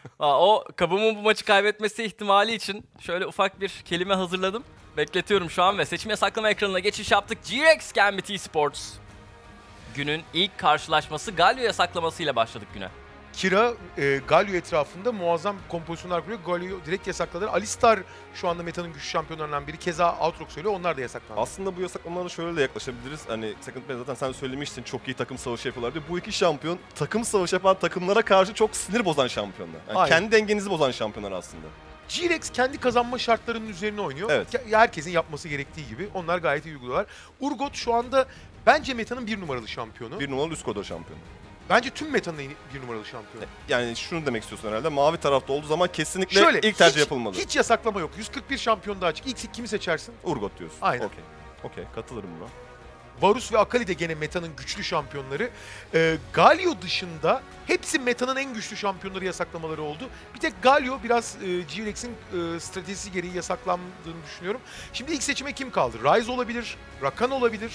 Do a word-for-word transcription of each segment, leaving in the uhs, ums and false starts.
Aa, o kabımın bu maçı kaybetmesi ihtimali için şöyle ufak bir kelime hazırladım. Bekletiyorum şu an ve seçim yasaklama ekranına geçiş yaptık. G-Rex Gambit Esports. Günün ilk karşılaşması Galio yasaklamasıyla başladık güne. Kira e, Galio etrafında muazzam kompozisyonlar kuruyor. Galio direkt yasakladılar. Alistar şu anda metanın güçlü şampiyonlarından biri. Keza Outrox söylüyor. Onlar da yasaklandı. Aslında bu yasaklamalara şöyle de yaklaşabiliriz. Hani Second Play zaten sen söylemiştin, çok iyi takım savaşı yapıyorlar diye. Bu iki şampiyon takım savaşı yapan takımlara karşı çok sinir bozan şampiyonlar. Yani kendi dengenizi bozan şampiyonlar aslında. G-Rex kendi kazanma şartlarının üzerine oynuyor. Evet. Herkesin yapması gerektiği gibi. Onlar gayet iyi uyguluyorlar. Urgot şu anda bence metanın bir numaralı şampiyonu. Bir numaralı üst koridor şampiyonu. Bence tüm metanın en bir numaralı şampiyonu. Yani şunu demek istiyorsun herhalde. Mavi tarafta olduğu zaman kesinlikle Şöyle, ilk tercih hiç, yapılmalı. Hiç yasaklama yok. yüz kırk bir şampiyon daha açık. İlk kimi seçersin? Urgot diyorsun. Aynen. Okey. Okey, katılırım buna. Varus ve Akali de gene metanın güçlü şampiyonları. Ee, Galio dışında hepsi metanın en güçlü şampiyonları yasaklamaları oldu. Bir tek Galio biraz e, G-Rex'in e, stratejisi gereği yasaklandığını düşünüyorum. Şimdi ilk seçime kim kaldı? Ryze olabilir, Rakan olabilir.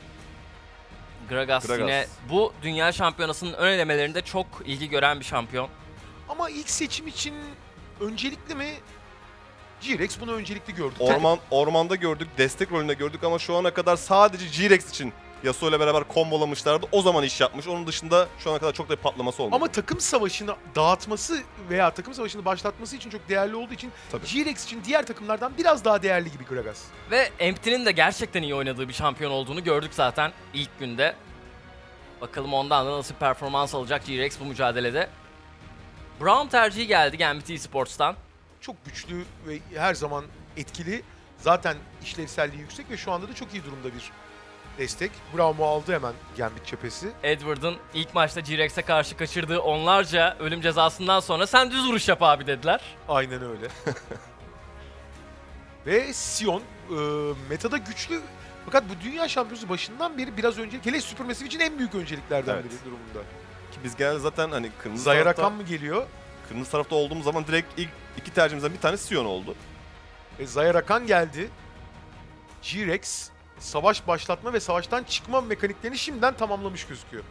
Gragas, Gragas yine bu dünya şampiyonasının ön elemelerinde çok ilgi gören bir şampiyon. Ama ilk seçim için öncelikli mi? G-Rex bunu öncelikli gördü. Orman, ormanda gördük, destek rolünde gördük ama şu ana kadar sadece G-Rex için Yasuo ile beraber kombolamışlardı. O zaman iş yapmış. Onun dışında şu ana kadar çok da bir patlaması olmadı. Ama takım savaşını dağıtması veya takım savaşını başlatması için çok değerli olduğu için Tabii. G-Rex için diğer takımlardan biraz daha değerli gibi Gragas. Ve Empty'nin de gerçekten iyi oynadığı bir şampiyon olduğunu gördük zaten ilk günde. Bakalım ondan da nasıl performans alacak G-Rex bu mücadelede. Braum tercihi geldi Gambit Esports'tan. Çok güçlü ve her zaman etkili. Zaten işlevselliği yüksek ve şu anda da çok iyi durumda bir destek. Braum'u aldı hemen Gambit cephesi. Edward'ın ilk maçta G-Rex'e karşı kaçırdığı onlarca ölüm cezasından sonra sen düz vuruş yap abi dediler. Aynen öyle. Ve Sion e, metada güçlü fakat bu dünya şampiyonası başından beri biraz önce Keleş Supermassive için en büyük önceliklerden Evet. biri durumunda. Ki biz genelde zaten hani kırmızı Zaya tarafta, Rakan mı geliyor? kırmızı tarafta olduğumuz zaman direkt ilk iki tercihimizden bir tanesi Sion oldu. E, Zaya Rakan geldi. G-Rex savaş başlatma ve savaştan çıkma mekaniklerini şimdiden tamamlamış gözüküyor.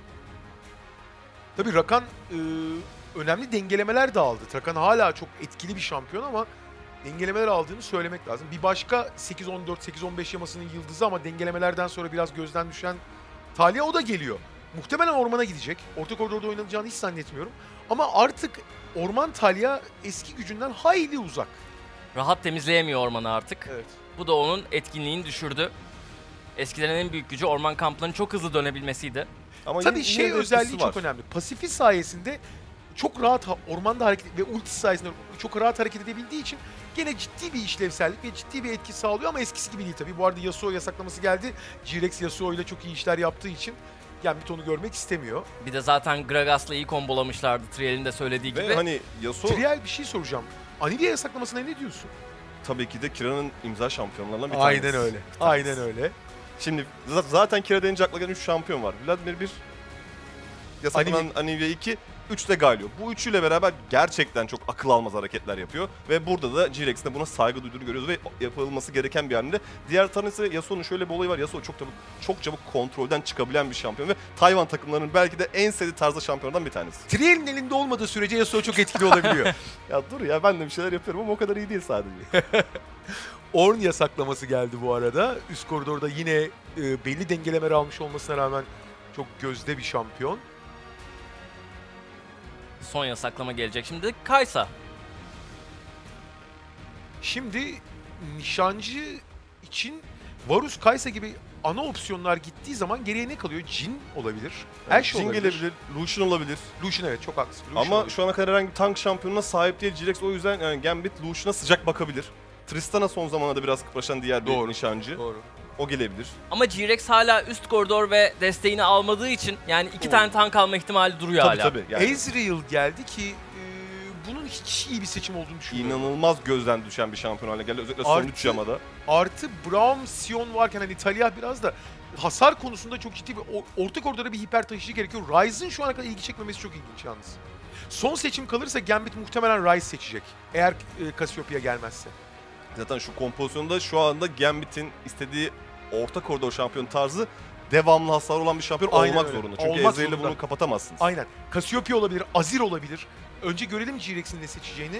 Tabii Rakan e, önemli dengelemeler de aldı. Rakan hala çok etkili bir şampiyon ama dengelemeler aldığını söylemek lazım. Bir başka sekiz on dört sekiz on beş yamasının yıldızı ama dengelemelerden sonra biraz gözden düşen Talia, o da geliyor. Muhtemelen ormana gidecek. Orta koridorda oynanacağını hiç zannetmiyorum. Ama artık orman Talia eski gücünden hayli uzak. Rahat temizleyemiyor ormanı artık. Evet. Bu da onun etkinliğini düşürdü. Eskiden en büyük gücü orman kamplarının çok hızlı dönebilmesiydi. Ama Tabii yine, şey yine özelliği var. çok önemli. Pasifi sayesinde çok rahat ha- ormanda hareket ve ultisi sayesinde çok rahat hareket edebildiği için gene ciddi bir işlevsellik ve ciddi bir etki sağlıyor ama eskisi gibi değil tabii. Bu arada Yasuo yasaklaması geldi. G-Rex Yasuo ile çok iyi işler yaptığı için Gambit onu görmek istemiyor. Bir de zaten Gragas'la iyi kombolamışlardı Triel'in de söylediği Ve gibi. hani Yasuo Trial bir şey soracağım. Anivia yasaklamasına ne diyorsun? tabii ki de Kira'nın imza şampiyonlarından bir tanesi. Aynen öyle. Bir tanesi. Aynen öyle. Şimdi z- zaten Kira denince akla gelen üç şampiyon var. Vladimir bir, yasaklanan Anivia iki, üç de Galio. Bu üçüyle beraber gerçekten çok akıl almaz hareketler yapıyor. Ve burada da G-Rex'in de buna saygı duyduğunu görüyoruz ve yapılması gereken bir hamle. Diğer tanesi Yasuo'nun şöyle bir olayı var. Yasuo çok çabuk, çok çabuk kontrolden çıkabilen bir şampiyon ve Tayvan takımlarının belki de en sevdiği tarzda şampiyonlardan bir tanesi. Trial'in elinde olmadığı sürece Yasuo çok etkili olabiliyor. Ya dur ya, ben de bir şeyler yapıyorum ama o kadar iyi değil sadece. Ornn yasaklaması geldi bu arada. Üst koridorda yine e, belli dengelemeler almış olmasına rağmen çok gözde bir şampiyon. Son yasaklama gelecek. Şimdi Kaysa. Şimdi nişancı için Varus, Kaysa gibi ana opsiyonlar gittiği zaman geriye ne kalıyor? Jhin olabilir. Her şey Jhin olabilir. gelebilir, Lucian olabilir. Lucian evet çok haklısın. Lucian Ama olabilir. şu ana kadar herhangi bir tank şampiyonuna sahip değil G-Rex, o yüzden yani Gambit Lucian'a sıcak bakabilir. Tristana son zamanlarda biraz kıpraşan diğer bir Doğru. nişancı. Doğru. O gelebilir. Ama G-Rex hala üst koridor ve desteğini almadığı için yani iki Oo. tane tank alma ihtimali duruyor Tabii hala. tabii. Yani Ezreal geldi ki e, bunun hiç iyi bir seçim olduğunu düşünüyorum. inanılmaz gözden düşen bir şampiyon haline geldi. Özellikle son Artı- üç yamada. Artı Braum, Sion varken hani Talia biraz da hasar konusunda çok ciddi bir o- orta koridora bir hiper taşıyıcı gerekiyor. Ryze'ın şu ana kadar ilgi çekmemesi çok ilginç yalnız. Son seçim kalırsa Gambit muhtemelen Ryze seçecek. Eğer e, Cassiopeia gelmezse. Zaten şu kompozisyonda şu anda Gambit'in istediği orta koridor şampiyon tarzı devamlı hasar olan bir şampiyon Aynen olmak öyle. zorunda. Çünkü Olmak Ezreal'le zorunda. bunu kapatamazsınız. Aynen. Cassiopeia olabilir, Azir olabilir. önce görelim G-Rex'in ne seçeceğini.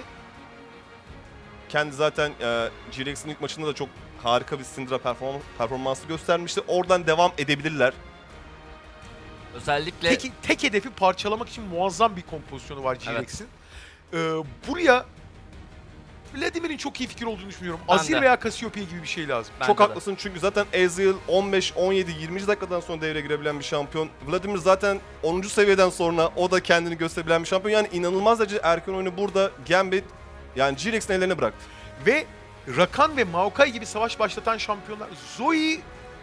Kendi zaten e, G-Rex'in ilk maçında da çok harika bir Syndra perform performansı göstermişti. Oradan devam edebilirler. Özellikle Tek, tek hedefi parçalamak için muazzam bir kompozisyonu var G-Rex'in. Ee, buraya Vladimir'in çok iyi fikir olduğunu düşünüyorum. Ben Azir de. veya Cassiopeia gibi bir şey lazım. Bence Çok de. haklısın çünkü zaten Ezreal on beş, on yedi, yirmi dakikadan sonra devreye girebilen bir şampiyon. Vladimir zaten onuncu seviyeden sonra o da kendini gösterebilen bir şampiyon. Yani inanılmaz derece erken oyunu burada Gambit yani G-Rex'in ellerine bıraktı. Ve Rakan ve Maokai gibi savaş başlatan şampiyonlar. Zoe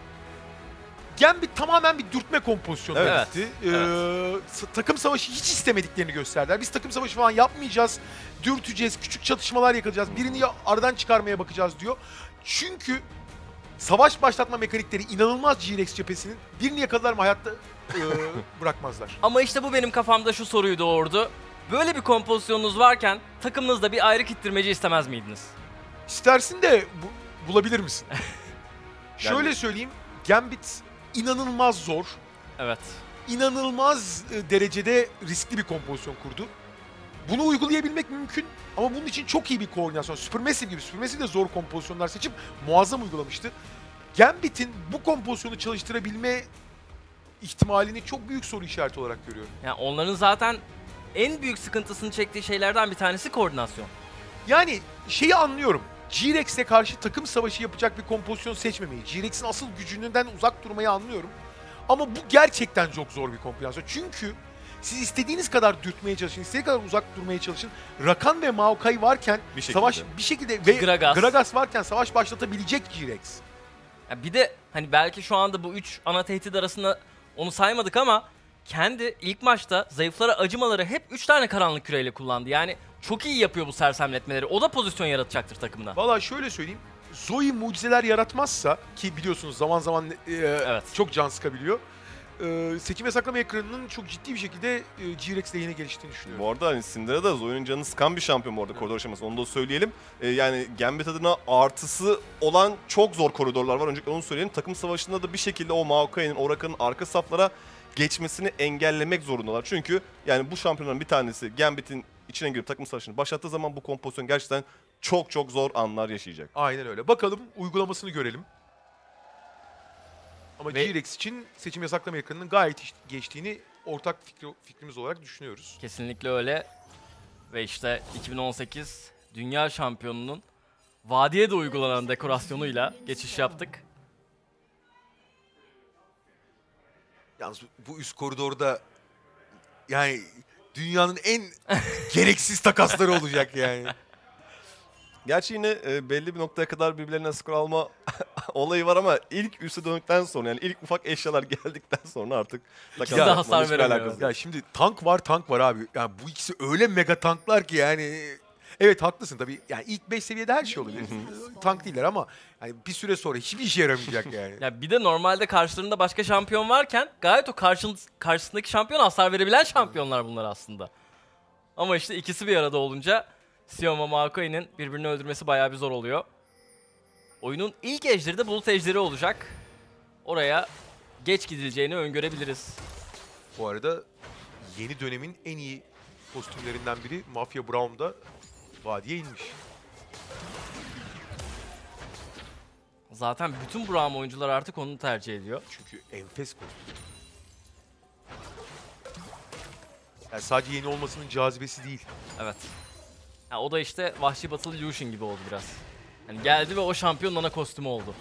Gambit tamamen bir dürtme kompozisyonu Evet. yarattı. Ee, s- takım savaşı hiç istemediklerini gösterdiler. Biz takım savaşı falan yapmayacağız, dürteceğiz, küçük çatışmalar yakacağız, birini ya- aradan çıkarmaya bakacağız diyor. Çünkü savaş başlatma mekanikleri inanılmaz G-Rex cephesinin. Birini yakaladılar mı hayatta e, bırakmazlar. ama işte bu benim kafamda şu soruyu doğurdu. Böyle bir kompozisyonunuz varken takımınızda bir ayrık ittirmeci istemez miydiniz? İstersin de bu- bulabilir misin? Şöyle Yani- söyleyeyim, Gambit inanılmaz zor. Evet. inanılmaz e, derecede riskli bir kompozisyon kurdu. Bunu uygulayabilmek mümkün ama bunun için çok iyi bir koordinasyon. Supermassive gibi, Supermassive de zor kompozisyonlar seçip muazzam uygulamıştı. Gambit'in bu kompozisyonu çalıştırabilme ihtimalini çok büyük soru işareti olarak görüyorum. Yani onların zaten en büyük sıkıntısını çektiği şeylerden bir tanesi koordinasyon. Yani şeyi anlıyorum. G-Rex'e karşı takım savaşı yapacak bir kompozisyon seçmemeyi, G-Rex'in asıl gücünden uzak durmayı anlıyorum. Ama bu gerçekten çok zor bir kombinasyon. Çünkü siz istediğiniz kadar dürtmeye çalışın, istediğiniz kadar uzak durmaya çalışın. Rakan ve Maokai varken Bir şekilde. savaş bir şekilde ve Gragas. Gragas varken savaş başlatabilecek G-Rex. Ya bir de hani belki şu anda bu üç ana tehdit arasında onu saymadık ama kendi ilk maçta zayıflara acımaları hep üç tane karanlık küreyle kullandı. Yani çok iyi yapıyor bu sersemletmeleri. O da pozisyon yaratacaktır takımına. Valla şöyle söyleyeyim. Zoe mucizeler yaratmazsa ki biliyorsunuz zaman zaman e, çok can sıkabiliyor. E, seçim yasaklama ekranının çok ciddi bir şekilde e, G-Rex lehine geliştiğini düşünüyorum. Bu arada hani Syndra da Zoe'nin canını sıkan bir şampiyon bu arada koridor aşaması, onu da söyleyelim. Ee, yani Gambit adına artısı olan çok zor koridorlar var. Öncelikle onu söyleyelim. Takım savaşında da bir şekilde o Maokai'nin, o Rakan'ın arka saflara geçmesini engellemek zorundalar. Çünkü yani bu şampiyonların bir tanesi Gambit'in içine girip takım savaşını başlattığı zaman bu kompozisyon gerçekten çok çok zor anlar yaşayacak. Aynen öyle. Bakalım uygulamasını görelim. Ama Ve- G-Rex için seçim yasaklama ekranının gayet iş- geçtiğini ortak fikri, fikrimiz olarak düşünüyoruz. Kesinlikle öyle. Ve işte iki bin on sekiz Dünya Şampiyonu'nun vadiye de uygulanan dekorasyonuyla geçiş yaptık. Yalnız bu üst koridorda yani dünyanın en gereksiz takasları olacak yani. Gerçi yine e, belli bir noktaya kadar birbirlerine skor alma olayı var ama ilk üste döndükten sonra yani ilk ufak eşyalar geldikten sonra artık İkisi de hasar veremiyor. Ya şimdi tank var tank var abi. Yani bu ikisi öyle mega tanklar ki yani. Evet haklısın tabii. Yani ilk beş seviyede her şey olabilir. Tank değiller ama yani bir süre sonra hiçbir işe yaramayacak yani. Ya bir de normalde karşılarında başka şampiyon varken gayet o karşın, karşısındaki şampiyon hasar verebilen şampiyonlar bunlar aslında. Ama işte ikisi bir arada olunca Sioma Maokai'nin birbirini öldürmesi bayağı bir zor oluyor. Oyunun ilk ejderi de bulut ejderi olacak. Oraya geç gidileceğini öngörebiliriz. Bu arada yeni dönemin en iyi kostümlerinden biri Mafia Brown'da vadiye inmiş. Zaten bütün Braum oyuncular artık onu tercih ediyor. Çünkü enfes kostüm. Yani sadece yeni olmasının cazibesi değil. Evet. Ya o da işte Vahşi Batılı Lucian gibi oldu biraz. Yani geldi ve o şampiyonun ana kostümü oldu.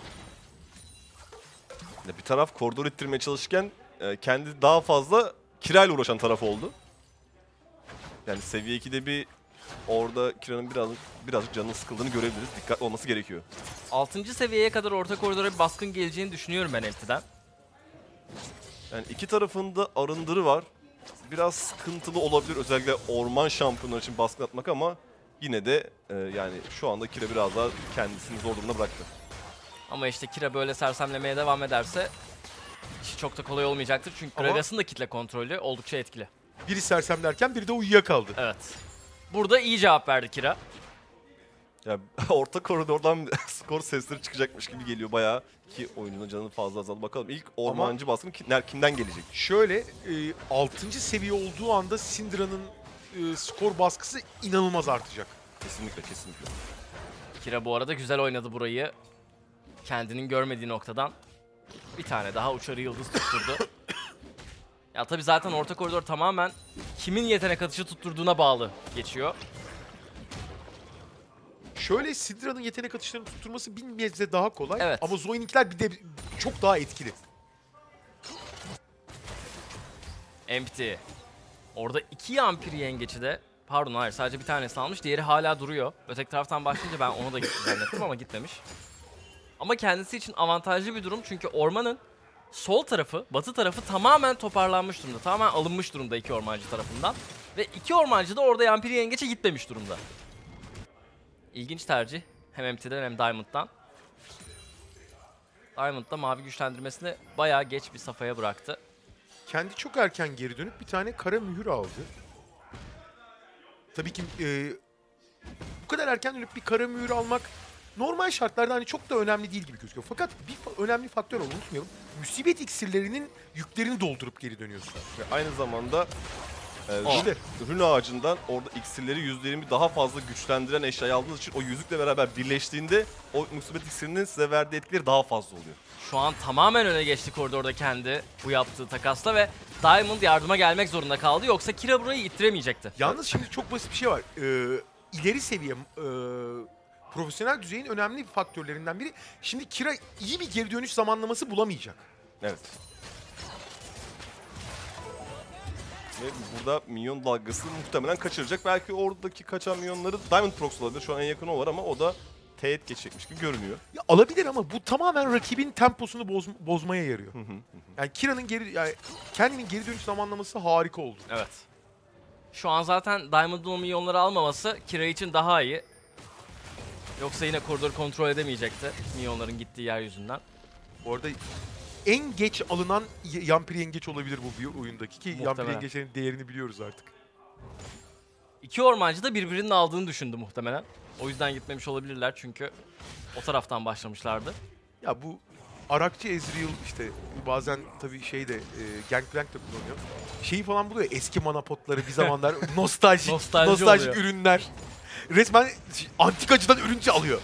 Ya bir taraf koridor ittirmeye çalışırken e, kendi daha fazla Kira'yla uğraşan taraf oldu. Yani seviye ikide bir orada Kira'nın birazcık, birazcık canının sıkıldığını görebiliriz. Dikkatli olması gerekiyor. altıncı seviyeye kadar orta koridora bir baskın geleceğini düşünüyorum ben Elti'den. Yani iki tarafında arındırı var. Biraz sıkıntılı olabilir özellikle orman şampiyonları için baskı atmak ama yine de e, yani şu anda Kira biraz daha kendisini zor durumda bıraktı. Ama işte Kira böyle sersemlemeye devam ederse işi çok da kolay olmayacaktır. Çünkü Ama- Gragas'ın da kitle kontrolü oldukça etkili. Biri sersemlerken biri de uyuyakaldı. Evet. Burada iyi cevap verdi Kira. Ya orta koridordan skor sesleri çıkacakmış gibi geliyor bayağı ki oyuncunun canını fazla azaldı. Bakalım ilk ormancı baskını kim- ner- kimden gelecek? Şöyle, e, altıncı seviye olduğu anda Syndra'nın e, skor baskısı inanılmaz artacak. Kesinlikle kesinlikle. Kira bu arada güzel oynadı burayı. Kendinin görmediği noktadan bir tane daha uçarı yıldız tutturdu. Ya tabii zaten orta koridor tamamen kimin yetenek atışı tutturduğuna bağlı geçiyor. Şöyle Syndra'nın yetenek atışlarını tutturması bir nebze daha kolay. Evet. Ama Zoe'ninkiler bir de çok daha etkili. Empty. Orada iki Yampiri yengeçi de, pardon hayır sadece bir tanesi almış, diğeri hala duruyor. Öteki taraftan başlayınca ben onu da gitti zannettim ama gitmemiş. Ama kendisi için avantajlı bir durum çünkü ormanın sol tarafı, batı tarafı tamamen toparlanmış durumda. Tamamen alınmış durumda iki ormancı tarafından. Ve iki ormancı da orada Yampiri yengeçe gitmemiş durumda. İlginç tercih. Hem Empty'den hem Diamond'dan. Diamond da mavi güçlendirmesini bayağı geç bir safhaya bıraktı. Kendi çok erken geri dönüp bir tane kara mühür aldı. Tabii ki e, bu kadar erken dönüp bir kara mühür almak normal şartlarda hani çok da önemli değil gibi gözüküyor. Fakat bir fa- önemli faktör olduğunu unutmayalım. Musibet iksirlerinin yüklerini doldurup geri dönüyorsun. Ve aynı zamanda e, İşte. rün ağacından orada iksirleri yüzde yirmi daha fazla güçlendiren eşyayı aldığınız için o yüzükle beraber birleştiğinde o musibet iksirinin size verdiği etkileri daha fazla oluyor. Şu an tamamen öne geçti koridorda kendi bu yaptığı takasla ve Diamond yardıma gelmek zorunda kaldı. Yoksa Kira burayı ittiremeyecekti. Yalnız şimdi çok basit bir şey var. Ee, ileri seviye, e, profesyonel düzeyin önemli faktörlerinden biri. Şimdi Kira iyi bir geri dönüş zamanlaması bulamayacak. Evet. Ve burada minyon dalgası muhtemelen kaçıracak. Belki oradaki kaçan minyonları Diamond Prox olabilir. Şu an en yakın o var ama o da teğet geçecekmiş gibi görünüyor. Ya alabilir ama bu tamamen rakibin temposunu boz- bozmaya yarıyor. Yani Kira'nın geri, yani kendinin geri dönüş zamanlaması harika oldu. Evet. Şu an zaten Diamond'ın o milyonları almaması Kira için daha iyi. Yoksa yine koridoru kontrol edemeyecekti milyonların gittiği yer yüzünden. Bu arada en geç alınan y- Yampiri yengeç olabilir bu bir oyundaki ki Yampiri Muhtemelen. yengeçlerin değerini biliyoruz artık. İki ormancı da birbirinin aldığını düşündü muhtemelen. O yüzden gitmemiş olabilirler çünkü o taraftan başlamışlardı. Ya bu Arakçı Ezreal işte bazen tabii şey de e, Gangplank da kullanıyor. Şeyi falan buluyor eski manapotları bir zamanlar nostaljik, Nostalji nostaljik oluyor. ürünler. Resmen antikacıdan ürünce alıyor.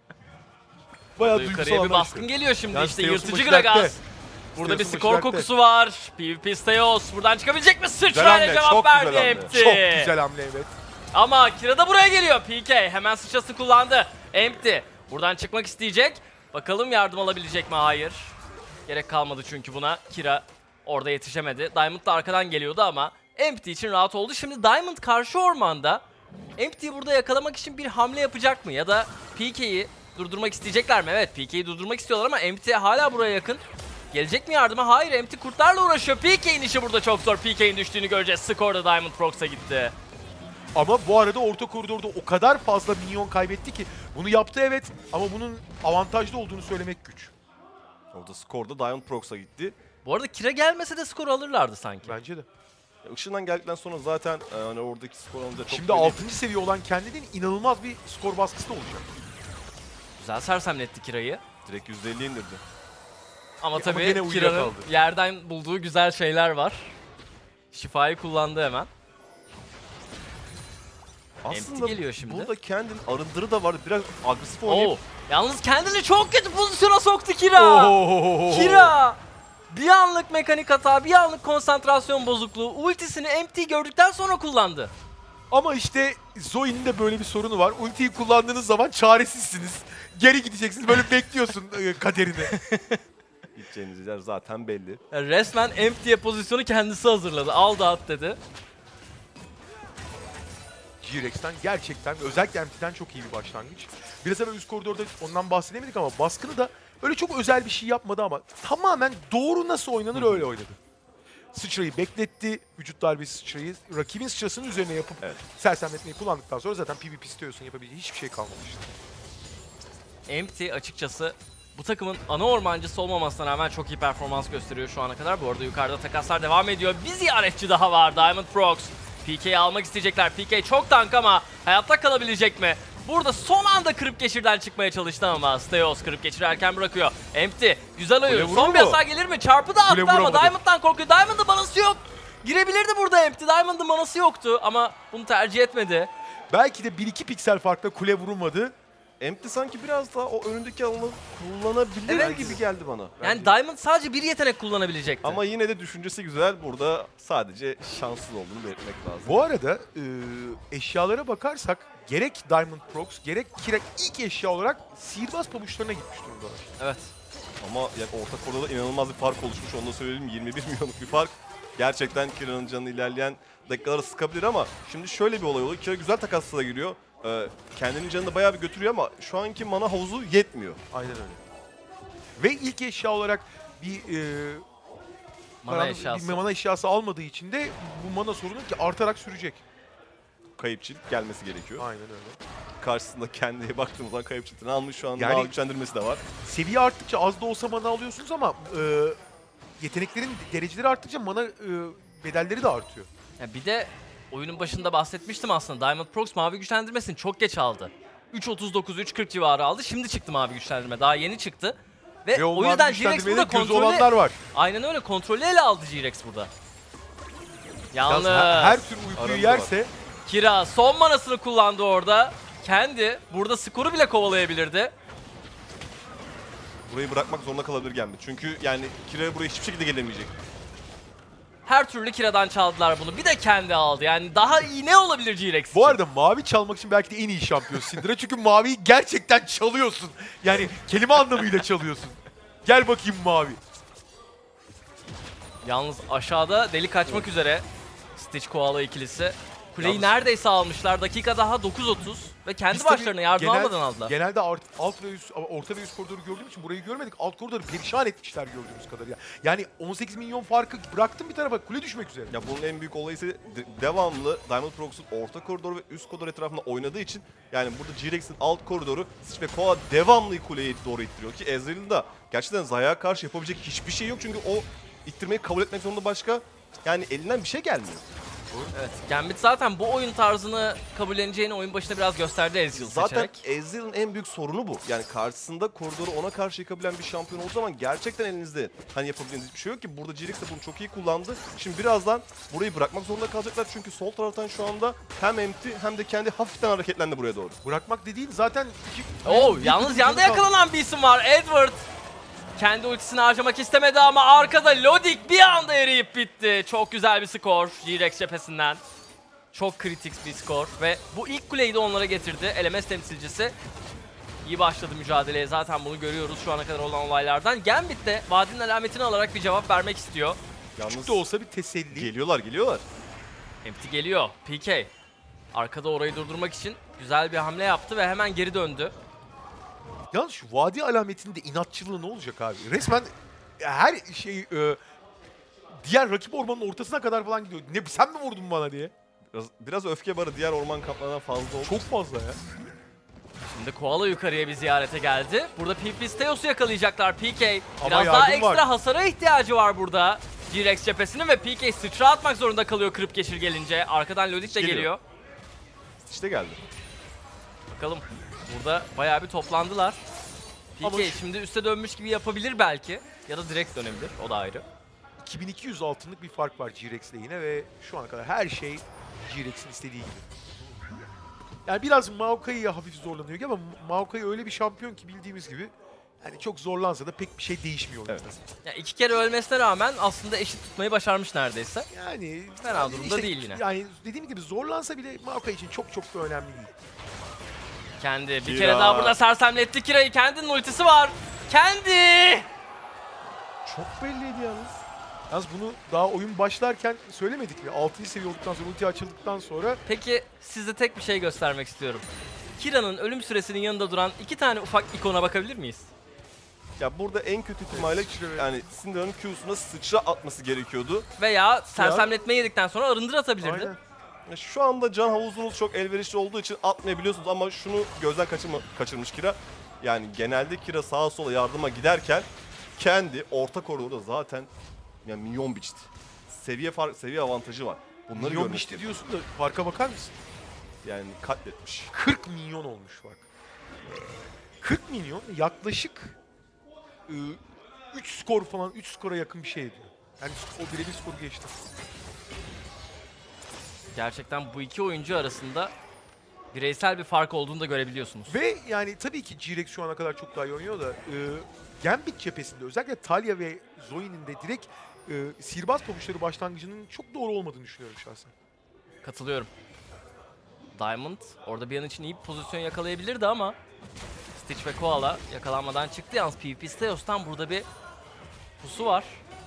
Bayağı Burada duygusal yukarıya bir anlar baskın çıkıyor. geliyor şimdi Yalnız işte Teos'un yırtıcı başı dertte. Gragas. Burada bir Teos'un skor başı dertte. kokusu var. PvP Steos buradan çıkabilecek mi? Sıçrayla hamle, cevap çok verdi güzel hamle. Empty. Çok güzel hamle evet. Ama Kira da buraya geliyor. P K hemen sıçrası kullandı. Empty buradan çıkmak isteyecek. Bakalım yardım alabilecek mi? Hayır. Gerek kalmadı çünkü buna. Kira orada yetişemedi. Diamond da arkadan geliyordu ama Empty için rahat oldu. Şimdi Diamond karşı ormanda. Empty'yi burada yakalamak için bir hamle yapacak mı? Ya da P K'yi durdurmak isteyecekler mi? Evet, P K'yi durdurmak istiyorlar ama Empty hala buraya yakın. Gelecek mi yardıma? Hayır, Empty kurtlarla uğraşıyor. P K'nin işi burada çok zor. P K'nin düştüğünü göreceğiz. Skor da Diamond Prox'a gitti. Ama bu arada orta koridorda o kadar fazla minyon kaybetti ki bunu yaptı evet ama bunun avantajlı olduğunu söylemek güç. Orada skor da Diamond Prox'a gitti. Bu arada Kira gelmese de skor alırlardı sanki. Bence de. Ya, Işından geldikten sonra zaten e, hani oradaki skor alınca çok Şimdi böyle- altıncı seviye olan kendinin inanılmaz bir skor baskısı da olacak. Güzel sersemletti Kira'yı. direkt yüzde elli indirdi. Ama Ama tabii gene uyuya Kira'nın kaldı. yerden bulduğu güzel şeyler var. Şifayı kullandı hemen. Aslında geliyor şimdi. burada kendin arındırı da var. Biraz agresif Oo. oynayıp Yalnız kendini çok kötü pozisyona soktu Kira. Kira bir anlık mekanik hata, bir anlık konsantrasyon bozukluğu, ultisini Empty gördükten sonra kullandı. Ama işte Zoe'nin de böyle bir sorunu var. Ultiyi kullandığınız zaman çaresizsiniz. Geri gideceksiniz. Böyle bekliyorsun e, kaderini. gideceğiniz yer zaten belli. Yani resmen Empty'ye pozisyonu kendisi hazırladı. Al da at dedi. G-Rex'ten gerçekten özellikle Empty'den çok iyi bir başlangıç. Biraz evvel üst koridorda ondan bahsedemedik ama baskını da öyle çok özel bir şey yapmadı ama tamamen doğru nasıl oynanır öyle oynadı. Sıçrayı bekletti, vücut darbesi sıçrayı rakibin sıçrasının üzerine yapıp Evet. sersemletmeyi kullandıktan sonra zaten PvP istiyorsun yapabileceği hiçbir şey kalmamıştı. Empty açıkçası bu takımın ana ormancısı olmamasına rağmen çok iyi performans gösteriyor şu ana kadar. Bu arada yukarıda takaslar devam ediyor. Bir ziyaretçi daha var, Diamond Prox. P K'yi almak isteyecekler. P K çok tank ama hayatta kalabilecek mi? Burada son anda kırıp geçirden çıkmaya çalıştı ama Steos kırıp geçiri erken bırakıyor. Empty güzel oyun. vurur Son bir mu? hasar gelir mi? Çarpı da attı Kule ama vuramadı. Diamond'dan korkuyor. Diamond'ın balası yok. Girebilirdi burada Empty. Diamond'ın manası yoktu ama bunu tercih etmedi. Belki de bir iki piksel farkla kule vurulmadı. Empty sanki biraz daha o önündeki alanı kullanabilir Evet. gibi geldi bana. Yani Diamond sadece bir yetenek kullanabilecekti. Ama yine de düşüncesi güzel. Burada sadece şanssız olduğunu belirtmek lazım. Bu arada e, eşyalara bakarsak gerek Diamond Prox gerek Kira ilk eşya olarak sihirbaz pabuçlarına gitmiş durumdalar. Evet. Ama yani orta koridorda inanılmaz bir fark oluşmuş. Onu da söyleyelim. yirmi bir milyonluk bir fark. Gerçekten Kira'nın canını ilerleyen dakikalara sıkabilir ama şimdi şöyle bir olay oluyor. Kira güzel takasla giriyor. Ee, kendinin canını da bayağı bir götürüyor ama şu anki mana havuzu yetmiyor. Aynen öyle. Ve ilk eşya olarak bir e, Mana paranın- eşyası. bir mana eşyası almadığı için de bu mana sorunu ki artarak sürecek. Kayıpçılık gelmesi gerekiyor. Aynen öyle. Karşısında kendine baktığımız zaman kayıpçılığını almış, şu an Yani- mavi güçlendirmesi de var. Seviye arttıkça az da olsa mana alıyorsunuz ama e, yeteneklerin dereceleri arttıkça mana e, bedelleri de artıyor. Ya bir de oyunun başında bahsetmiştim aslında. Diamond Prox mavi güçlendirmesini çok geç aldı. üç otuz dokuz üç kırk civarı aldı. Şimdi çıktı mavi güçlendirme. Daha yeni çıktı. Ve, Ve o, o yüzden mavi G-Rex burada güçlendirmede gözü kontrolü... olanlar var. Aynen öyle. Kontrolü ele aldı G-Rex burada. Yalnız Yalnız her, her tür uykuyu Aramızda yerse Kira son manasını kullandı orada. Kendi burada skoru bile kovalayabilirdi. Burayı bırakmak zorunda kalabilir Gambit. Çünkü yani Kira'ya buraya hiçbir şekilde gelemeyecek. Her türlü Kira'dan çaldılar bunu. Bir de kendi aldı. Yani daha iyi ne olabilir G-Rex için? bu arada mavi çalmak için belki de en iyi şampiyon Syndra. Çünkü maviyi gerçekten çalıyorsun. Yani kelime anlamıyla çalıyorsun. Gel bakayım mavi. Yalnız aşağıda delik açmak üzere Stitch Koala ikilisi. Kuleyi Yalnız- neredeyse almışlar. Dakika daha dokuz otuz ve kendi Biz tabii başlarına yardım genel- almadan aldılar. Genelde art- alt ve üst, ama orta ve üst koridoru gördüğüm için burayı görmedik. Alt koridoru perişan etmişler gördüğümüz kadarıyla. Yani on sekiz milyon farkı bıraktım bir tarafa, kule düşmek üzere. Ya bunun en büyük olayı ise de- devamlı Diamond Prox'un orta koridor ve üst koridor etrafında oynadığı için yani burada G-Rex'in alt koridoru Stitch ve Koala devamlı kuleye doğru ittiriyor ki Ezreal'ın da gerçekten Zaya'ya karşı yapabilecek hiçbir şey yok çünkü o ittirmeyi kabul etmek zorunda, başka yani elinden bir şey gelmiyor. Evet, Gambit zaten bu oyun tarzını kabulleneceğini oyun başında biraz gösterdi Ezreal Zaten seçerek. Ezreal'ın en büyük sorunu bu. Yani karşısında koridoru ona karşı yıkabilen bir şampiyon olduğu zaman gerçekten elinizde hani yapabileceğiniz hiçbir şey yok ki. Burada G-Rex de bunu çok iyi kullandı. Şimdi birazdan burayı bırakmak zorunda kalacaklar çünkü sol taraftan şu anda hem Empty hem de kendi hafiften hareketlendi buraya doğru. Bırakmak dediğin zaten iki... Oo, bir- yalnız bir- yanda bir- yakalanan bir isim var. Edward. Kendi ultisini harcamak istemedi ama arkada Lodik bir anda eriyip bitti. Çok güzel bir skor G-Rex cephesinden. Çok kritik bir skor ve bu ilk kuleyi de onlara getirdi. L M S temsilcisi iyi başladı mücadeleye. Zaten bunu görüyoruz şu ana kadar olan olaylardan. Gambit de vadinin alametini alarak bir cevap vermek istiyor. Küçük Yalnız de olsa bir teselli. geliyorlar geliyorlar. Empty geliyor. P K. Arkada orayı durdurmak için güzel bir hamle yaptı ve hemen geri döndü. Yalnız şu vadi alametinin de inatçılığı ne olacak abi? Resmen her şey e, diğer rakip ormanın ortasına kadar falan gidiyor. Ne sen mi vurdun bana diye. Biraz, biraz öfke barı diğer orman kaplarından fazla oldu. Çok fazla ya. Şimdi Koala yukarıya bir ziyarete geldi. Burada Pipisteos'u yakalayacaklar P K. Ama Biraz daha yardım ekstra var. hasara ihtiyacı var burada. G-Rex cephesinin ve P K sıçra atmak zorunda kalıyor kırıp geçir gelince. Arkadan Lodik de Geliyor. geliyor. İşte geldi. Bakalım. Burada bayağı bir toplandılar. P K Ama şu- şimdi üste dönmüş gibi yapabilir belki. Ya da direkt dönebilir. O da ayrı. iki bin iki yüz altınlık bir fark var G-Rex'le yine ve şu ana kadar her şey G-Rex'in istediği gibi. Yani biraz Maokai'ye hafif zorlanıyor ama Maokai öyle bir şampiyon ki bildiğimiz gibi yani çok zorlansa da pek bir şey değişmiyor oyunda. Ya iki kere ölmesine rağmen aslında eşit tutmayı başarmış neredeyse. Yani Fena durumda değil yine. Yani dediğim gibi zorlansa bile Maokai için çok çok da önemli değil. Kendi bir Kira. kere daha burada sersemletti Kira'yı. Kendinin ultisi var. Kendi! Çok belliydi yalnız. Yalnız bunu daha oyun başlarken söylemedik mi? altıncı seviye olduktan sonra, ulti açıldıktan sonra Peki size tek bir şey göstermek istiyorum. Kira'nın ölüm süresinin yanında duran iki tane ufak ikona bakabilir miyiz? Ya burada en kötü ihtimalle sıçra- yani Syndra'nın Q'suna sıçra atması gerekiyordu. Veya sersemletme yedikten sonra arındır atabilirdi. aynen. Ya şu anda can havuzunuz çok elverişli olduğu için atmayabiliyorsunuz ama şunu gözden kaçırma, kaçırmış Kira. Yani genelde Kira sağa sola yardıma giderken kendi orta koridorda zaten yani milyon biçti. Seviye fark, seviye avantajı var. Bunları Milyon görmek biçti gerekiyor. diyorsun da farka bakar mısın? Yani katletmiş. kırk milyon olmuş bak. kırk milyon yaklaşık üç skor falan, üç skora yakın bir şey ediyor. Yani o birebir skoru geçti. Gerçekten bu iki oyuncu arasında bireysel bir fark olduğunu da görebiliyorsunuz. Ve yani tabii ki G-Rex şu ana kadar çok daha iyi oynuyor da e, Gambit cephesinde özellikle Talia ve Zoe'nin de direkt e, sihirbaz pabuçları başlangıcının çok doğru olmadığını düşünüyorum şahsen. Katılıyorum. Diamond orada bir an için iyi bir pozisyon yakalayabilirdi ama Stitch ve Koala yakalanmadan çıktı. Yalnız PvP Steos'tan burada bir pusu var.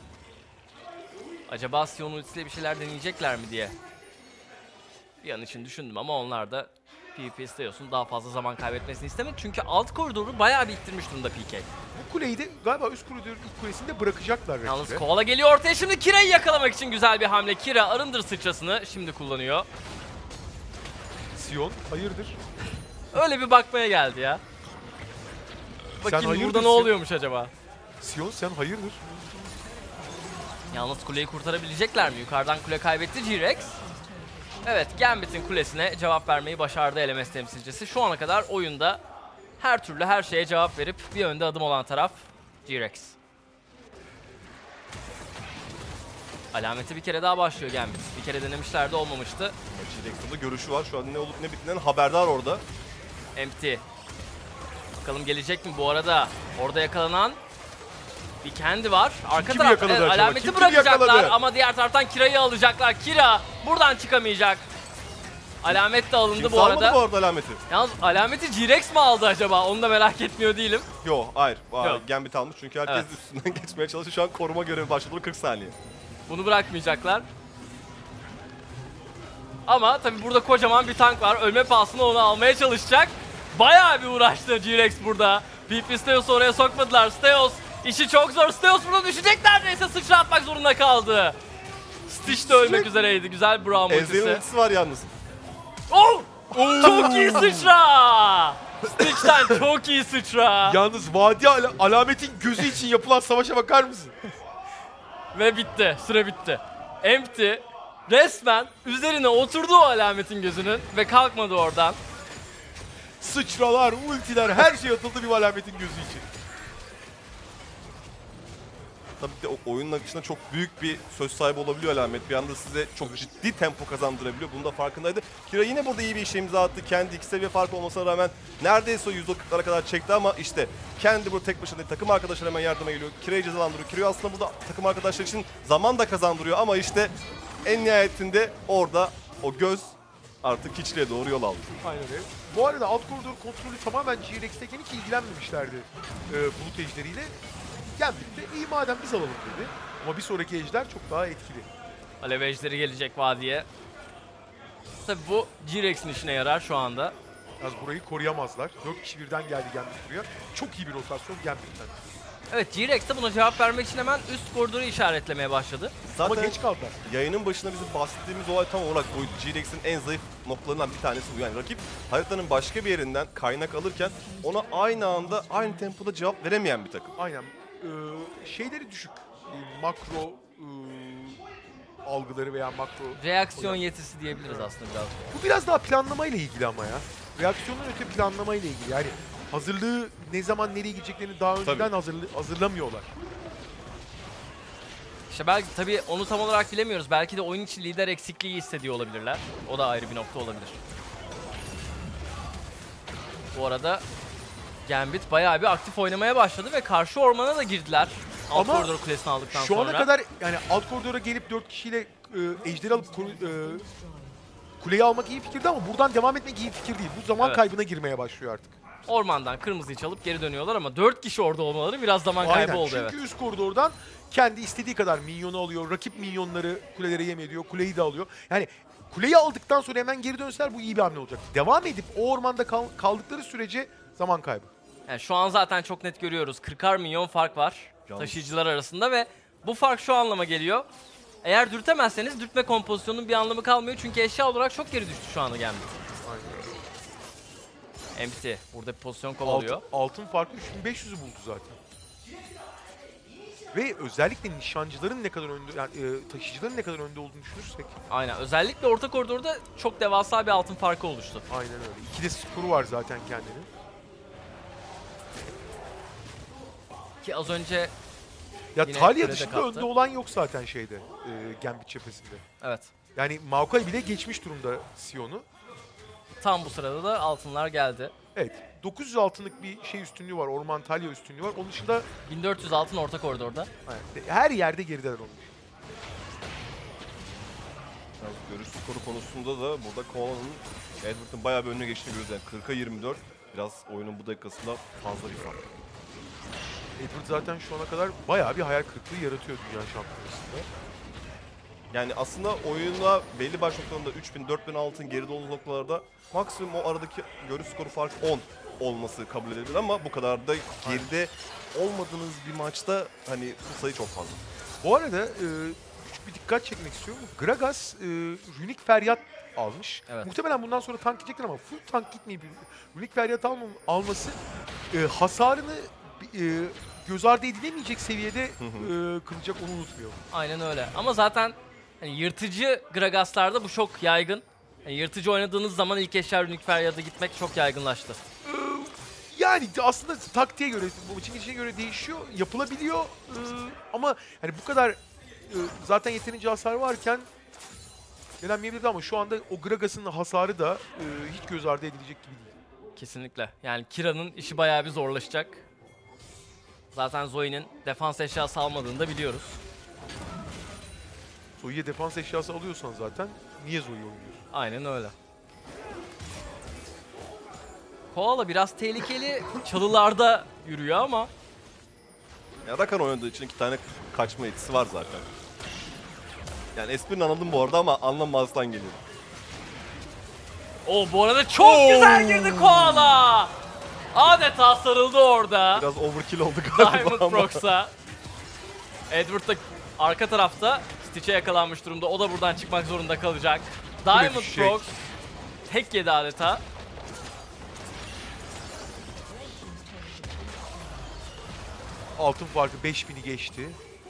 Acaba Sion ultisiyle bir şeyler deneyecekler mi diye bir an için düşündüm ama onlar da PvP Steos'un daha fazla zaman kaybetmesini istemedi. Çünkü alt koridoru bayağı bir ittirmiş durumda P K. Bu kuleyi de galiba üst koridorun ilk kulesinde bırakacaklar Yalnız rakibe. Koala geliyor ortaya, şimdi Kira'yı yakalamak için güzel bir hamle. Kira arındır sıçrasını şimdi kullanıyor. Sion hayırdır? Öyle bir bakmaya geldi ya. Bakayım hayırdır burada ne Sion? oluyormuş acaba? Sion sen hayırdır? Yalnız kuleyi kurtarabilecekler mi? Yukarıdan kule kaybetti G-Rex. Evet, Gambit'in kulesine cevap vermeyi başardı L M S temsilcisi. Şu ana kadar oyunda her türlü her şeye cevap verip bir önde adım olan taraf G-Rex. Alameti bir kere daha başlıyor Gambit. Bir kere denemişlerdi, olmamıştı. G-Rex'in de görüşü var. Şu an ne olup ne bittiğinden haberdar orada. Empty. Bakalım gelecek mi bu arada? Orada yakalanan bir kendi var. Arka kimi taraf yakaladı evet, acaba? alameti Kim kimi bırakacaklar yakaladı? ama diğer taraftan Kira'yı alacaklar. Kira buradan çıkamayacak. Alamet de alındı Kimse bu almadı arada. bu arada alameti. Yalnız alameti G-Rex mi aldı acaba? Onu da merak etmiyor değilim. Yo hayır. Aa, Yok. Gambit almış çünkü herkes Evet. üstünden geçmeye çalışıyor. Şu an koruma görevi başladı kırk saniye. Bunu bırakmayacaklar. Ama tabii burada kocaman bir tank var. Ölme pahasına onu almaya çalışacak. Bayağı bir uğraştı G-Rex burada. P P Steos'u oraya sokmadılar. Steos işi çok zor. Steos burada düşecek neredeyse. Sıçra atmak zorunda kaldı. Stitch de ölmek üzereydi. Güzel Braum Ezreal'in ultisi. ultisi var yalnız. Oh! Çok iyi sıçra! Stitch'ten çok iyi sıçra. Yalnız vadi ala- alametin gözü için yapılan savaşa bakar mısın? Ve bitti. Süre bitti. Empty resmen üzerine oturdu o alametin gözünün ve kalkmadı oradan. Sıçralar, ultiler her şey atıldı bir alametin gözü için. Tabii ki de o oyunun akışında çok büyük bir söz sahibi olabiliyor alamet. Bir anda size çok ciddi tempo kazandırabiliyor. Bunun da farkındaydı. Kira yine burada iyi bir işe imza attı. Kendi iki seviye farkı olmasına rağmen neredeyse o yüzde kırklara kadar çekti ama işte kendi burada tek başına değil, takım arkadaşları hemen yardıma geliyor. Kira'yı cezalandırıyor. Kira'yı aslında burada takım arkadaşlar için zaman da kazandırıyor ama işte en nihayetinde orada o göz artık hiçliğe doğru yol aldı. Aynen öyle. Bu arada alt koridor kontrolü tamamen G-Rex'teyken hiç ilgilenmemişlerdi e, bulut ejderiyle. Gambit de iyi madem biz alalım dedi. Ama bir sonraki ejder çok daha etkili. Alev ejderi gelecek vadiye. Tabii bu G-Rex'in işine yarar şu anda. Az burayı koruyamazlar. dört kişi birden geldi Gambit buraya. Çok iyi bir rotasyon Gambit'ten. Evet, G-Rex de buna cevap vermek için hemen üst koridoru işaretlemeye başladı. Zaten Ama geç kaldılar. yayının başında bizim bahsettiğimiz olay tam olarak bu. G-Rex'in en zayıf noktalarından bir tanesi bu. Yani rakip haritanın başka bir yerinden kaynak alırken ona aynı anda aynı tempoda cevap veremeyen bir takım. Aynen. Ee, şeyleri düşük. Ee, makro ee, algıları veya makro... Reaksiyon yetisi diyebiliriz aslında biraz. Bu biraz daha planlamayla ilgili ama ya. Reaksiyondan öte planlamayla ilgili. Yani hazırlığı ne zaman nereye gideceklerini daha önceden Tabii. hazırlı hazırlamıyorlar. İşte belki tabii onu tam olarak bilemiyoruz. Belki de oyun içi lider eksikliği hissediyor olabilirler. O da ayrı bir nokta olabilir. Bu arada Gambit bayağı bir aktif oynamaya başladı ve karşı ormana da girdiler. Alt Ama koridor kulesini aldıktan Şu sonra. ana kadar yani alt koridora gelip dört kişiyle e, ejderi alıp koru- e, kuleyi almak iyi fikirdi ama buradan devam etmek iyi fikir değil. Bu zaman Evet. kaybına girmeye başlıyor artık. Ormandan kırmızıyı çalıp geri dönüyorlar ama dört kişi orada olmaları biraz zaman kaybı Aynen. oldu. Çünkü Evet. üst koridordan kendi istediği kadar minyonu alıyor. Rakip minyonları kulelere yem ediyor. Kuleyi de alıyor. Yani kuleyi aldıktan sonra hemen geri dönseler bu iyi bir hamle olacak. Devam edip o ormanda kal- kaldıkları sürece zaman kaybı. Yani şu an zaten çok net görüyoruz. kırkar milyon fark var Yalnız. taşıyıcılar arasında ve bu fark şu anlama geliyor. Eğer dürtemezseniz dürtme kompozisyonunun bir anlamı kalmıyor çünkü eşya olarak çok geri düştü şu anda Gambit. Aynen. Empty burada bir pozisyon kovalıyor. Altın, altın farkı üç bin beş yüzü buldu zaten. Ve özellikle nişancıların ne kadar önde, yani e, taşıyıcıların ne kadar önde olduğunu düşünürsek. Aynen. Özellikle orta koridorda çok devasa bir altın farkı oluştu. Aynen öyle. İkide skoru var zaten kendinin. Ki az önce Ya Yine Talia kulede dışında kaptı. önde olan yok zaten şeyde. E, Gambit cephesinde. evet Yani Maokai bile geçmiş durumda Sion'u. Tam bu sırada da altınlar geldi. Evet. dokuz yüz altınlık bir şey üstünlüğü var. Orman Talya üstünlüğü var. Onun dışında bin dört yüz altın orta koridorda. evet, her yerde gerideler onun. Biraz görüş skoru konusunda da burada Koala'nın Edward'ın bayağı bir önüne geçtiğini görüyoruz. Yani kırka yirmi dört biraz oyunun bu dakikasında fazla bir fark. Edward zaten şu ana kadar bayağı bir hayal kırıklığı yaratıyor dünya şampiyonasında. Yani aslında oyunda belli baş noktalarında üç bin dört bin altın geride olduğu noktalarda maksimum o aradaki görüş skoru farkı on olması kabul edilir ama bu kadar da geride olmadığınız bir maçta hani bu sayı çok fazla. Bu arada e, küçük bir dikkat çekmek istiyorum. Gragas e, Runic Feryat almış. Evet. Muhtemelen bundan sonra tank gidecekler ama full tank gitmeyip Runic Feryat alma, alması e, hasarını e, göz ardı edilemeyecek seviyede e, kılacak, onu unutmuyorum. Aynen öyle. Ama zaten hani yırtıcı Gragas'larda bu çok yaygın. Yani yırtıcı oynadığınız zaman ilk eşya Runic Feryat'a gitmek çok yaygınlaştı. Yani aslında taktiğe göre, bu maçın içine göre değişiyor, yapılabiliyor ee, ama hani bu kadar e, zaten yeterince hasar varken denenmeyebilirdi ama şu anda o Gragas'ın hasarı da e, hiç göz ardı edilecek gibi değil. Kesinlikle. Yani Kira'nın işi bayağı bir zorlaşacak. Zaten Zoe'nin defans eşyası almadığını da biliyoruz. Zoe'ye defans eşyası alıyorsan zaten niye Zoe'yi oynuyorsun? Aynen öyle. Koala biraz tehlikeli çalılarda yürüyor ama Ya Rakan oynadığı için iki tane kaçma etkisi var zaten. Yani esprini anladım bu arada ama anlamazdan geliyor. o bu arada çok güzel girdi Koala. Adeta sarıldı orada. Biraz overkill oldu galiba Diamond ama. Prox'a. Edward da arka tarafta Stitch'e yakalanmış durumda. O da buradan çıkmak zorunda kalacak. Diamond düşecek. Prox tek yedi adeta. Altın farkı beş bini geçti.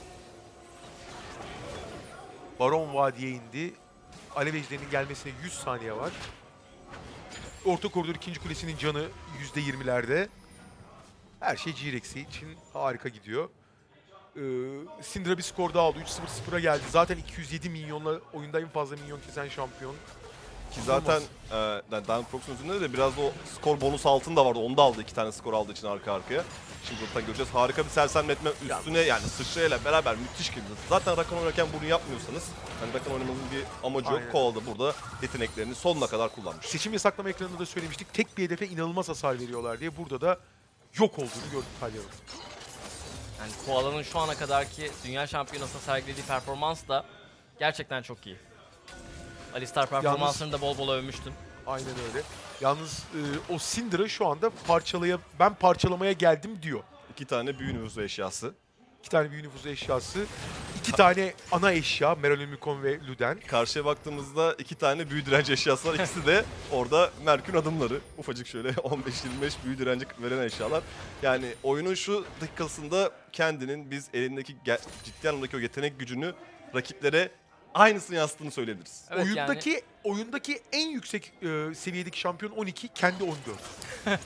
Baron Vadi'ye indi. Alev Ejderi'nin gelmesine yüz saniye var. Orta koridor ikinci kulesinin canı yüzde yirmilerde. Her şey G-Rex için harika gidiyor. Ee, Syndra bir skor daha aldı. üç sıfır sıfıra geldi. Zaten iki yüz yedi milyonla oyunda en fazla milyon kesen şampiyon. Ki zaten e, yani Diamond Prox'un üzerinde de biraz da o skor bonus altın da vardı. Onu da aldı, iki tane skor aldığı için arka arkaya. Şimdi zaten göreceğiz. Harika bir sersemletme üstüne yani sıçrayla beraber müthiş girdi. Zaten Rakan oynarken bunu yapmıyorsanız hani Rakan oynamanın bir amacı yok. Aynen. Koala da burada yeteneklerini sonuna kadar kullanmış. Seçim yasaklama ekranında da söylemiştik. Tek bir hedefe inanılmaz hasar veriyorlar diye. Burada da yok olduğunu gördük Talya'nın. Yani Koala'nın şu ana kadarki dünya şampiyonasında sergilediği performans da gerçekten çok iyi. Alistar performansını da bol bol övmüştüm. Aynen öyle. Yalnız e, o Syndra şu anda parçalaya, ben parçalamaya geldim diyor. İki tane büyü nüfusu eşyası. İki tane büyü nüfusu eşyası, iki tane ana eşya, Merolymicon ve Luden. Karşıya baktığımızda iki tane büyü direnci eşyası var. İkisi de orada Merkür'ün adımları. Ufacık şöyle on beş yirmi beş büyü direnci veren eşyalar. Yani oyunun şu dakikasında kendinin biz elindeki ciddi anlamdaki o yetenek gücünü rakiplere aynısını yansıttığını söyleyebiliriz. Evet, oyundaki yani oyundaki en yüksek e, seviyedeki şampiyon on iki, kendi on dört.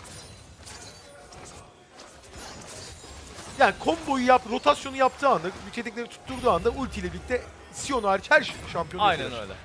Yani komboyu yap, rotasyonu yaptığı anda, yetenekleri tutturduğu anda ultiyle birlikte Sion hariç her şampiyon. aynen yapıyor. öyle.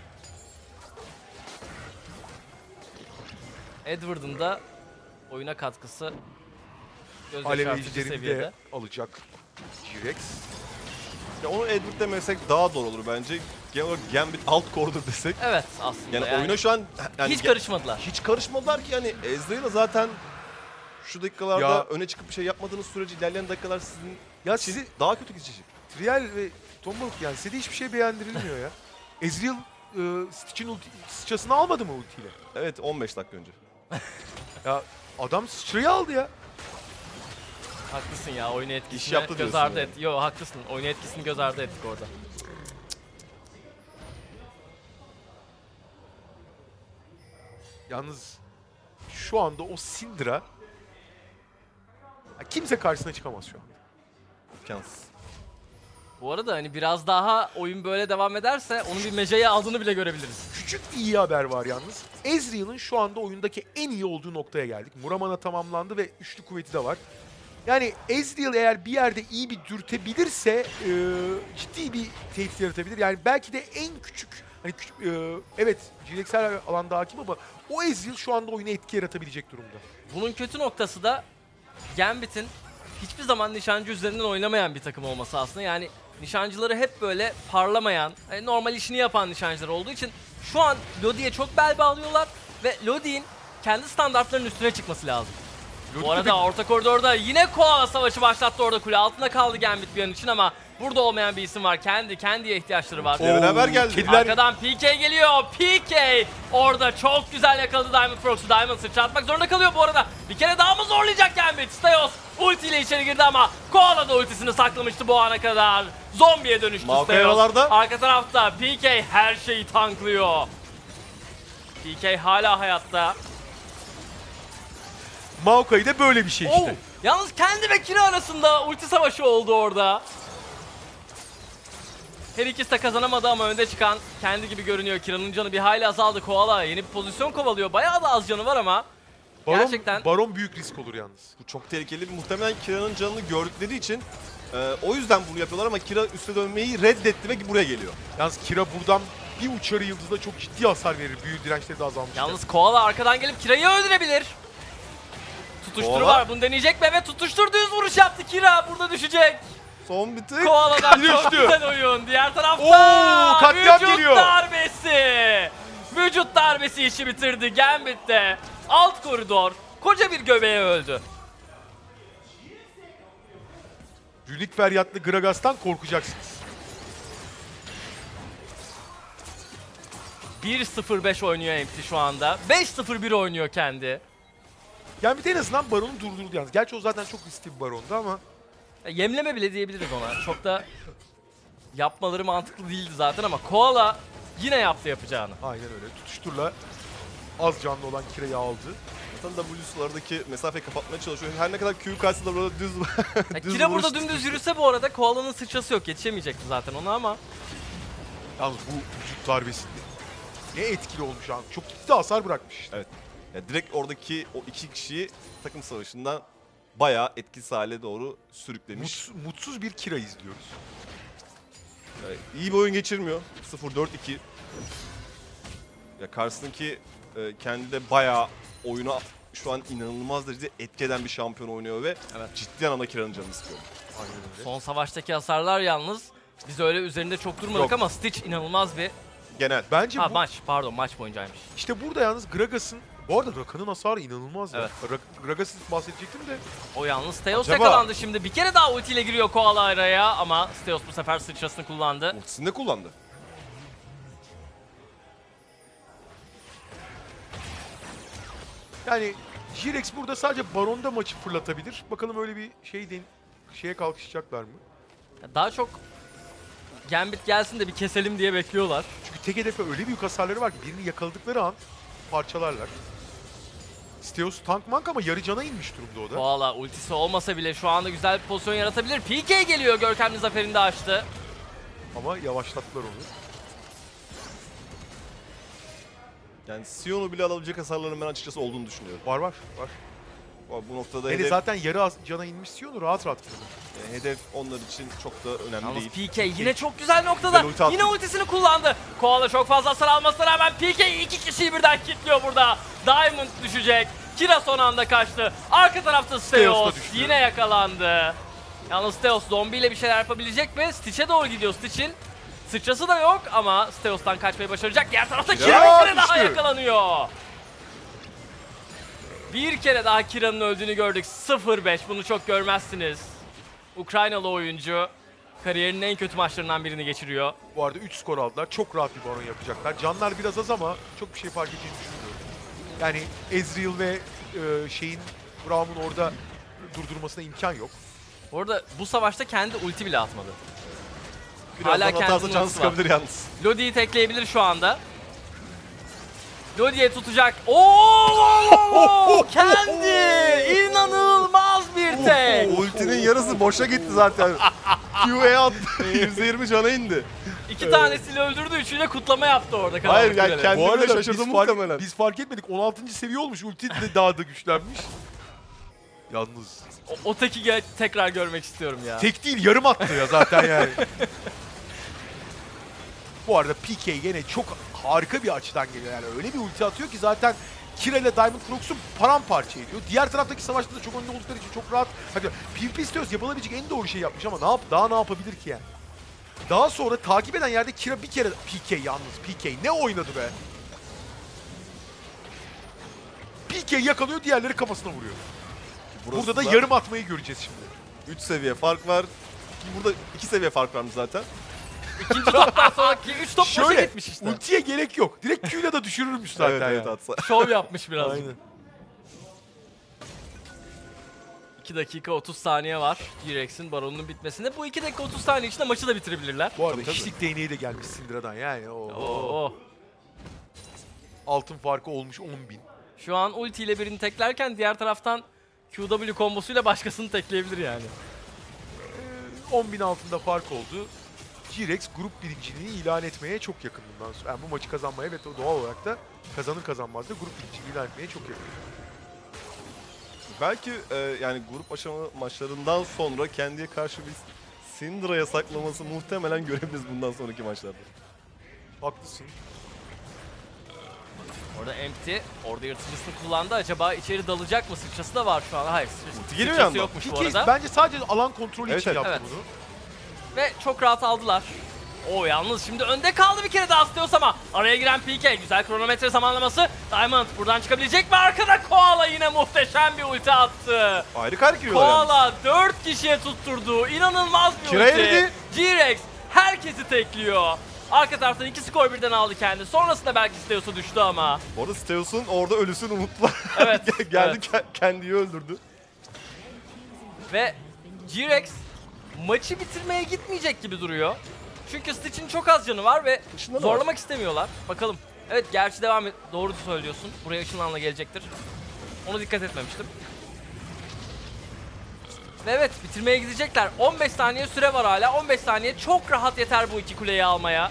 Edward'ın da oyuna katkısı göz Alev yaşartıcı Ejder'ini seviyede. de alacak G-Rex. Ya onu Edward demesek daha doğru olur bence. Genel olarak Gambit alt koridor desek. Evet aslında Yani, yani, oyuna şu an yani hiç karışmadılar. hiç karışmadılar ki yani Ezreal'a zaten şu dakikalarda Ya- öne çıkıp bir şey yapmadığınız sürece ilerleyen dakikalar sizin Ya için sizi daha kötü gidecek. Trial ve Tomahawk yani size de hiçbir şey beğendirilmiyor ya. Ezreal e, Stitch'in ulti, sıçrasını almadı mı ultiyle? Evet on beş dakika önce. Ya adam sıçrayı aldı ya. Haklısın ya, oyun etkisini İş yaptı göz diyorsun ardı yani. et. Yo haklısın, oyun etkisini göz ardı ettik orada. Yalnız şu anda o Syndra ya kimse karşısına çıkamaz şu an. İmkansız. Bu arada hani biraz daha oyun böyle devam ederse onun bir meceye aldığını bile görebiliriz. Küçük bir iyi haber var yalnız. Ezreal'ın şu anda oyundaki en iyi olduğu noktaya geldik. Muramana tamamlandı ve üçlü kuvveti de var. Yani Ezreal eğer bir yerde iyi bir dürtebilirse e, ciddi bir tehdit yaratabilir. Yani belki de en küçük Hani küç- e, evet G-Rex her alanda hakim ama o Ezreal şu anda oyuna etki yaratabilecek durumda. Bunun kötü noktası da Gambit'in hiçbir zaman nişancı üzerinden oynamayan bir takım olması aslında. Yani nişancıları hep böyle parlamayan, hani normal işini yapan nişancılar olduğu için şu an Lodi'ye çok bel bağlıyorlar ve Lodi'nin kendi standartlarının üstüne çıkması lazım. Bu arada orta koridorda yine Koala savaşı başlattı, orada kule altında kaldı Gambit bir an için ama burada olmayan bir isim var. Kendi, kendiye ihtiyaçları var. Oo, beraber geldi. Kediler- Arkadan P K geliyor. P K orada çok güzel yakaladı Diamond Frogs'u. Diamond sıçratmak zorunda kalıyor bu arada. Bir kere daha mı zorlayacak Gambit? Steos ultiyle içeri girdi ama Koala da ultisini saklamıştı bu ana kadar. Zombiye dönüştü Maokai Steos. oralarda. Arka tarafta P K her şeyi tanklıyor. P K hala hayatta. Maokai de böyle bir şey işte. Oh! Yalnız kendi ve Kira arasında ulti savaşı oldu orada. Her ikisi de kazanamadı ama önde çıkan kendi gibi görünüyor. Kira'nın canı bir hayli azaldı. Koala yeni bir pozisyon kovalıyor. Bayağı da az canı var ama Baron, gerçekten Baron büyük risk olur yalnız. Bu çok tehlikeli. Muhtemelen Kira'nın canını gördükleri için e, o yüzden bunu yapıyorlar ama Kira üste dönmeyi reddetti ve buraya geliyor. Yalnız Kira buradan bir uçarı yıldızda çok ciddi hasar verir. Büyü dirençleri de azalmış. yalnız Koala arkadan gelip Kira'yı öldürebilir. Tutuşturu Koala. var. Bunu deneyecek mi? Evet, tutuştur, düz vuruş yaptı. Kira burada düşecek. Son bir tık. Koala'dan çok Düştü. güzel oyun. Diğer tarafta Oo, katliam vücut geliyor. darbesi. Vücut darbesi işi bitirdi. Gambit'te alt koridor koca bir göbeğe öldü. Rünik feryatlı Gragas'tan korkacaksınız. bir sıfır beş oynuyor Empty şu anda. beş sıfır bir oynuyor kendi. Yani bir de en azından Baron'u durdurdu yalnız. Gerçi o zaten çok riskli bir Baron'du ama. Ya, Yemleme bile diyebiliriz ona. Çok da yapmaları mantıklı değildi zaten ama Koala yine yaptı yapacağını. Aynen öyle. Tutuşturla az canlı olan Kira'yı aldı. Zaten W'sulardaki mesafeyi kapatmaya çalışıyor. Her ne kadar Q karşısında burada düz Ya, düz Kira vuruş burada dümdüz yürüse bu arada Koala'nın sıçrası yok. Yetişemeyecekti zaten ona ama. Yalnız bu vücut darbesi ne etkili olmuş abi. Çok ciddi hasar bırakmış işte. Evet. Ya direkt oradaki o iki kişiyi takım savaşından bayağı etkisiz hale doğru sürüklemiş. Mutsuz, mutsuz bir Kira izliyoruz. Yani iyi bir oyun geçirmiyor. sıfır dört iki. Ya karşısındaki e, kendi de bayağı oyuna şu an inanılmaz derecede etki eden bir şampiyon oynuyor ve Evet. ciddi anlamda Kira'nın canını sıkıyor. Aynen öyle. Son savaştaki hasarlar yalnız. Biz öyle üzerinde çok durmadık Yok. ama Stitch inanılmaz bir... Genel. Bence Ha bu, maç, pardon maç boyuncaymış. işte burada yalnız Gragas'ın, bu arada Rakan'ın hasarı inanılmaz ya. Evet. Ra- Gragas'ı bahsedecektim de O yalnız Steos Acaba- yakalandı şimdi. Bir kere daha ultiyle giriyor Koala araya ama Steos bu sefer sıçrasını kullandı. Ultisini de kullandı. yani G-Rex burada sadece Baron'da maçı fırlatabilir. Bakalım öyle bir şey den şeye kalkışacaklar mı? Daha çok Gambit gelsin de bir keselim diye bekliyorlar. Çünkü tek hedefe öyle büyük hasarları var ki birini yakaladıkları an parçalarlar. Steos tank mank ama yarı cana inmiş durumda o da. Koala ultisi olmasa bile şu anda güzel bir pozisyon yaratabilir. P K geliyor, görkemli zaferini de açtı. Ama yavaşlattılar onu. Yani Sion'u bile alabilecek hasarların ben açıkçası olduğunu düşünüyorum. Var var var. Bu noktada Hele hedef, zaten yarı az- cana inmiş Sion'u rahat rahat kırılır. e, hedef onlar için çok da önemli Yalnız değil. P K yine çok güzel noktada. Güzel ulti attı. Yine ultisini kullandı. Koala çok fazla hasar almasına rağmen P K iki kişiyi birden kilitliyor burada. Diamond düşecek. Kira son anda kaçtı. Arka tarafta Steos da Steos düştü. yine yakalandı. Yalnız Steos zombiyle bir şeyler yapabilecek mi? Stitch'e doğru gidiyor Stitch'in. Sıçrası da yok ama Steos'tan kaçmayı başaracak. Diğer tarafta Kira Kira bir kere daha düştü. yakalanıyor. Bir kere daha Kira'nın öldüğünü gördük. sıfır beş, bunu çok görmezsiniz. Ukraynalı oyuncu kariyerinin en kötü maçlarından birini geçiriyor. Bu arada üç skor aldılar. Çok rahat bir Baron yapacaklar. Canlar biraz az ama çok bir şey fark edeceğini düşünmüyorum. Yani Ezreal ve e, şeyin Braum'un orada durdurmasına imkan yok. Bu arada bu savaşta kendi ulti bile atmadı. Birazdan hala atarsa kendinin can ultisi var. sıkabilir yalnız. Lodi'yi tekleyebilir şu anda. Lodi'ye tutacak. Oo! Kendi! İnanılmaz bir tek! Ultinin yarısı boşa gitti zaten. Q'ye attı. yüzde yirmi cana indi. İki tanesiyle öldürdü, üçüyle kutlama yaptı orada. Hayır, karanlık yani kulede. kendi- Bu Kendini de arada şaşırdım biz fark, muhtemelen. biz fark etmedik. on altıncı seviye olmuş. Ulti de daha da güçlenmiş. Yalnız O, o teki gel- tekrar görmek istiyorum ya. tek değil yarım attı ya zaten yani. Bu arada P K gene çok harika bir açıdan geliyor. Yani öyle bir ulti atıyor ki zaten Kira ile Diamond Crocs'u paramparça ediyor. Diğer taraftaki savaşta da çok önde oldukları için çok rahat. Hadi PvP istiyoruz, yapılabilecek en doğru şeyi yapmış ama ne yap daha ne yapabilir ki yani? Daha sonra takip eden yerde Kira bir kere P K yalnız P K ne oynadı be? P K yakalıyor, diğerleri kafasına vuruyor. Burası Burada da yarım atmayı göreceğiz şimdi. üç seviye fark var. Ki burada iki seviye fark varmış zaten. İkinci toptan sonraki üç top boşa Şöyle gitmiş işte. ultiye gerek yok. Direkt Q'yla da düşürürmüş zaten evet evet yani. atsa. Şov yapmış biraz. Aynen. iki dakika otuz saniye var G-Rex'in baronunun bitmesine. Bu iki dakika otuz saniye içinde maçı da bitirebilirler. Bu arada Tabii, tabii. hiçlik değneği de gelmiş Syndra'dan yani. O, Oo. altın farkı olmuş on bin. Şu an ultiyle birini teklerken diğer taraftan Q W kombosuyla başkasını tekleyebilir yani. on bin altında fark oldu. G-Rex grup birinciliğini ilan etmeye çok yakın bundan sonra. Yani bu maçı kazanmaya ve doğal olarak da kazanır kazanmaz da grup birinciliğini ilan etmeye çok yakın. Belki e, yani grup aşama maçlarından sonra kendiye karşı bir Syndra'ya saklaması muhtemelen görebiliriz bundan sonraki maçlarda. Haklısın. Orada Empty, orada yırtıcısını kullandı. Acaba içeri dalacak mı? Sıçrası da var şu an. Hayır, sıçrası, geliyor sıçrası yandan. yokmuş bu P K arada. bence sadece alan kontrolü Evet, için evet. yaptı Evet. bunu. Ve çok rahat aldılar. O yalnız şimdi önde kaldı bir kere daha Steos ama araya giren P K. Güzel kronometre zamanlaması. Diamond buradan çıkabilecek mi? Arkada Koala yine muhteşem bir ulti attı. Ayrı kar giriyorlar yalnız. Koala dört kişiye tutturdu. İnanılmaz bir Kira ulti. eridi. G-Rex herkesi tekliyor. Arka taraftan iki skor birden aldı kendi. Sonrasında belki Steos'a düştü ama. Bu arada Steos'un orada ölüsünü unuttular. Evet, Geldi evet. ke- kendiyi öldürdü. Ve G-Rex maçı bitirmeye gitmeyecek gibi duruyor. Çünkü Stitch'in çok az canı var ve Işınlanı zorlamak var. istemiyorlar. Bakalım. Evet, gerçi devam et. Doğru söylüyorsun. Buraya ışınlanla gelecektir. Onu dikkat etmemiştim. Ve evet, bitirmeye gidecekler. on beş saniye süre var hala. on beş saniye çok rahat yeter bu iki kuleyi almaya.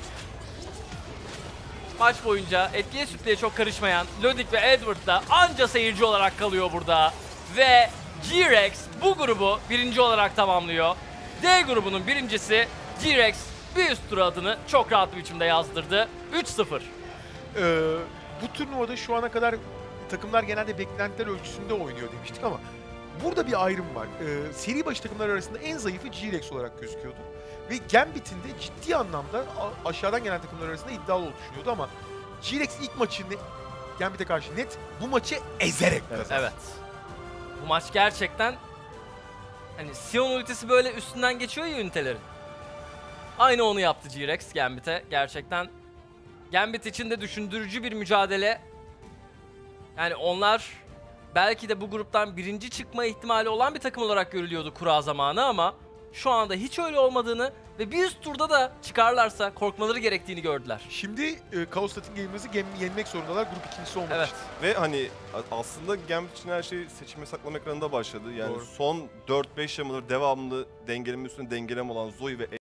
Maç boyunca etliye sütlüye çok karışmayan Lodik ve Edward da anca seyirci olarak kalıyor burada. Ve G-Rex bu grubu birinci olarak tamamlıyor. D grubunun birincisi G-Rex bir üst tur adını çok rahat bir biçimde yazdırdı. üç sıfır. Ee, bu turnuvada şu ana kadar takımlar genelde beklentiler ölçüsünde oynuyor demiştik ama burada bir ayrım var. Ee, seri başı takımlar arasında en zayıfı G-Rex olarak gözüküyordu. Ve Gambit'in de ciddi anlamda a- aşağıdan gelen takımlar arasında iddialı olduğunu düşünüyordu ama G-Rex ilk maçını Gambit'e karşı net bu maçı ezerek kazandı. Evet. Bu maç gerçekten hani Sion ultisi böyle üstünden geçiyor ya ünitelerin. Aynı onu yaptı G-Rex Gambit'e. Gerçekten Gambit için de düşündürücü bir mücadele. Yani onlar belki de bu gruptan birinci çıkma ihtimali olan bir takım olarak görülüyordu kura zamanı ama şu anda hiç öyle olmadığını ve bir üst turda da çıkarlarsa korkmaları gerektiğini gördüler. Şimdi e, Chaos Latin Gamers'ı gem- yenmek zorundalar grup ikincisi olmak Evet. için. Ve hani a- aslında Gambit için her şey seçim saklama ekranında başladı. Yani Doğru. son dört beş yamaları devamlı dengeleme üstüne dengelem olan Zoe ve